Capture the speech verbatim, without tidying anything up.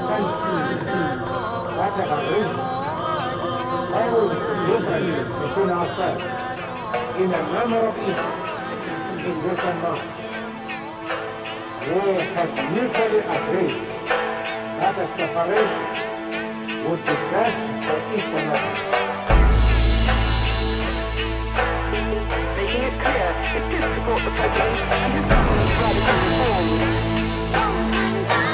tension that have arisen, all differences between ourselves in a number of issues in recent months, we have mutually agreed that a separation would be best for each one of us. Making it clear it did support the president and his government's radical reforms.